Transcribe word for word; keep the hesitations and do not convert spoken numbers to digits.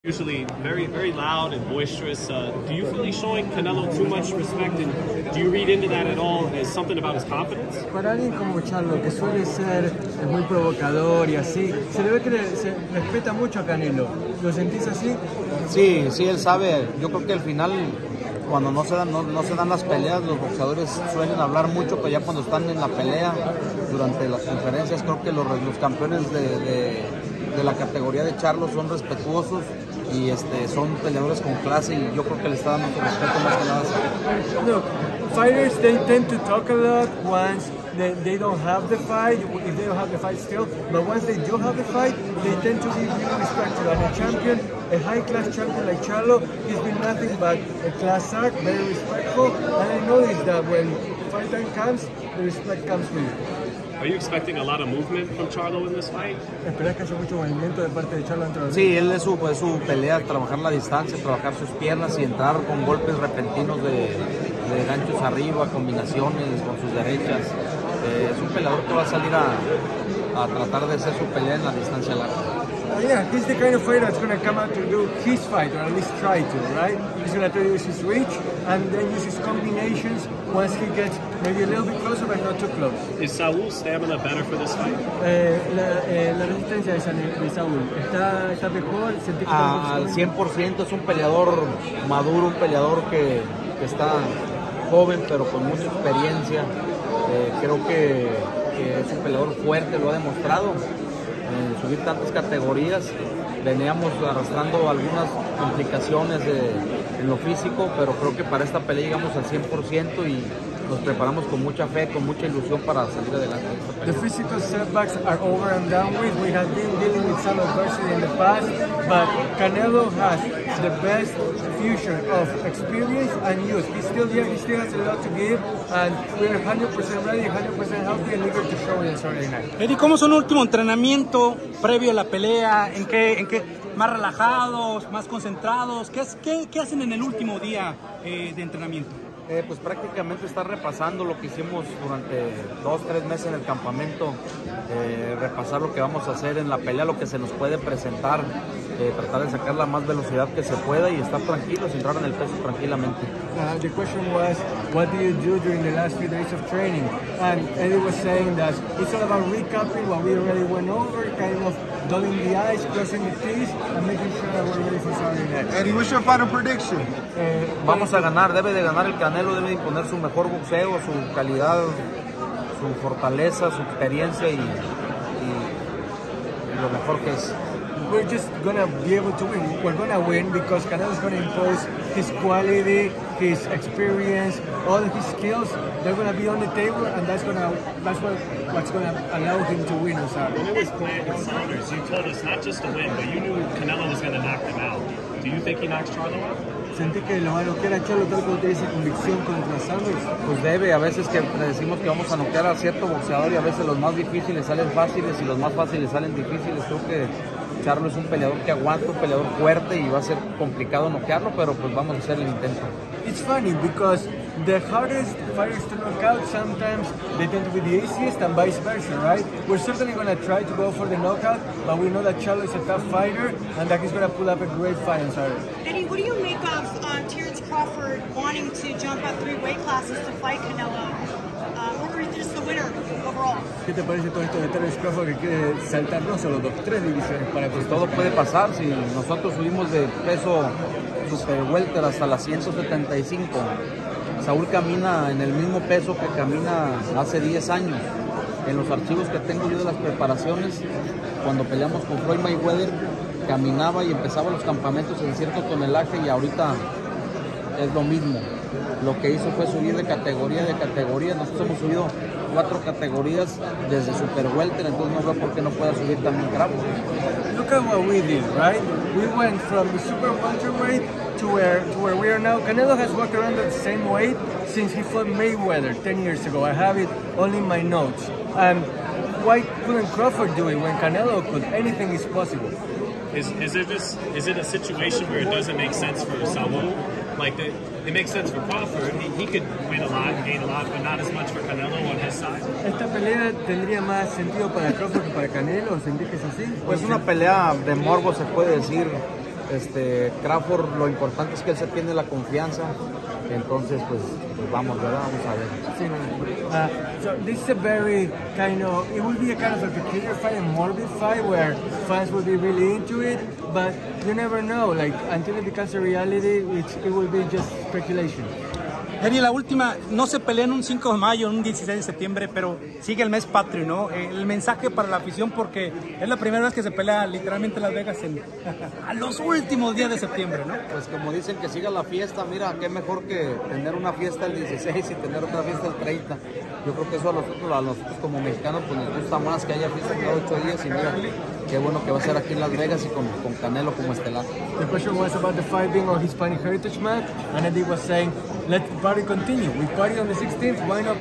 Usually very, very loud and boisterous. Uh, do you feel he's showing Canelo too much respect, and do you read into that at all as something about his confidence? Para alguien como Charlo, que suele ser muy provocador y así, se le ve que le, se respeta mucho a Canelo. ¿Lo sentís así? Sí, sí, él sabe. Yo creo que al final, cuando no se dan, no, no se dan las peleas, los boxeadores suelen hablar mucho, pero ya cuando están en la pelea, durante las conferencias, creo que los, los campeones de, de, de la categoría de Charlo son respetuosos y este, son peleadores con clase, y yo creo que le está dando su respeto más que nada. Look, fighters, they tend to talk a lot once they, they don't have the fight, if they don't have the fight still, but once they do have the fight, they tend to be really respectful. And a champion, a high-class champion like Charlo, he's been nothing but a class act, very respectful, and I noticed that when fight time comes, the respect comes with it. Are you expecting a lot of movement from Charlo in this fight? ¿Esperás que haya mucho movimiento de parte de Charlo dentro del Sí, él es su, es su pelea, trabajar la distancia, trabajar sus piernas y entrar con golpes repentinos de, de ganchos arriba, combinaciones con sus derechas. Eh, es un peleador que va a salir a, a tratar de hacer su pelea en la distancia larga. Uh, yeah, he's the kind of fighter that's going to come out to do his fight, or at least try to, right? He's going to try to use his reach and then use his combinations once he gets maybe a little bit closer, but not too close. Is Saul's stamina better for this fight? Eh, la, eh, la resistencia de, San, de Saúl, ¿está, está mejor? Ah, al cien por ciento es un peleador maduro, un peleador que, que está joven, pero con mucha experiencia. Eh, creo que, que es un peleador fuerte, lo ha demostrado. En subir tantas categorías, veníamos arrastrando algunas complicaciones de, en lo físico, pero creo que para esta pelea llegamos al cien por ciento y nos preparamos con mucha fe, con mucha ilusión para salir adelante. The physical setbacks are over and done with. We have been dealing with some adversity in the past, but Canelo has the best fusion of experience and youth. He's still young, he still has a lot to give, and we're one hundred percent ready, one hundred percent healthy and eager to show it on Saturday night. Eddie, ¿cómo es un último entrenamiento previo a la pelea? ¿En qué, en qué más relajados, más concentrados? ¿Qué, qué, qué hacen en el último día eh, de entrenamiento? Eh, pues prácticamente estar repasando lo que hicimos durante dos, tres meses en el campamento, eh, repasar lo que vamos a hacer en la pelea, lo que se nos puede presentar, eh, tratar de sacar la más velocidad que se pueda y estar tranquilos, entrar en el peso tranquilamente. Uh, the question was, what do you do during the last few days of training? And Eddie was saying that it's all about recapping what we already went over, kind of dotting the I's, crossing the T's, and making sure that we're ready for Saturday night. Eddie, what's your final prediction? Eh, Vamos a ganar, debe de ganar el Canelo, debe de imponer su mejor boxeo, su calidad, su fortaleza, su experiencia y, y lo mejor que es. We're just gonna be able to win. We're gonna win because Canelo's gonna impose his quality, his experience, all of his skills. They're gonna be on the table, and that's gonna that's what what's gonna allow him to win on Saturday. When it was planned in Saunders, you told us not just to win, but you knew Canelo was going to knock them out. Do you think he knocks Charlo out? ¿Sentís que lo va a noquear a Charlo tal como tiene esa convicción contra Sanders? Pues debe, a veces que decimos que vamos a noquear a cierto boxeador y a veces los más difíciles salen fáciles y los más fáciles salen difíciles. Creo que Charlo es un peleador que aguanta, un peleador fuerte y va a ser complicado noquearlo, pero pues vamos a hacer el intento. It's funny because the hardest fighters to knock out sometimes they tend to be the easiest and vice versa, right? We're certainly going to try to go for the knockout, but we know that Charlo is a tough fighter and that he's going to pull up a great fight on Saturday. Eddie, what do you make of um, Terence Crawford wanting to jump up three weight classes to fight Canelo? Uh, or just the winner overall? ¿Qué te parece todo esto de Terence Crawford que quiere saltar no solo dos, tres divisiones para que Pues todo puede pasar, si nosotros subimos de peso super welter hasta las ciento setenta y cinco, Saúl camina en el mismo peso que camina hace diez años. En los archivos que tengo yo de las preparaciones, cuando peleamos con Floyd Mayweather, caminaba y empezaba los campamentos en cierto tonelaje y ahorita es lo mismo. Lo que hizo fue subir de categoría de categoría. Nosotros hemos subido cuatro categorías desde super welter, entonces no veo por qué no pueda subir también Crawford. Look at what we did, right? We went from the super welterweight to where to where we are now. Canelo has walked around at the same weight since he fought Mayweather ten years ago. I have it all in my notes. And why couldn't Crawford do it when Canelo could? Anything is possible. Is, is it just is it a situation where it doesn't make sense for Saul? Like the, it makes sense for Crawford. He, he could win a lot and gain a lot, but not as much for Canelo on his side. ¿Esta pelea tendría más sentido para Crawford que para Canelo? ¿Sentís que es así? Pues una pelea de morbo se puede decir. Este, Crawford, lo importante es que él se tiene la confianza. Entonces, pues, pues vamos, ¿verdad? Vamos a ver. Sí, uh, so this is a very kind of, it will be a kind of a peculiar fight, a morbid fight where fans will be really into it, but you never know, like, until it becomes a reality, it's, it will be just speculation. Eddie, la última, no se pelean un cinco de mayo, un dieciséis de septiembre, pero sigue el mes patrio, ¿no? El mensaje para la afición, porque es la primera vez que se pelea literalmente en Las Vegas en, a los últimos días de septiembre, ¿no? Pues como dicen que siga la fiesta, mira, qué mejor que tener una fiesta el dieciséis y tener otra fiesta el treinta. Yo creo que eso a nosotros, a nosotros como mexicanos, pues nos gusta más que haya fiesta cada ocho días y mira, qué bueno que va a ser aquí en Las Vegas y con, con Canelo como estelar. The question was about the fight being on Hispanic Heritage Month, and Eddie was saying, let the party continue. We party on the sixteenth, why not?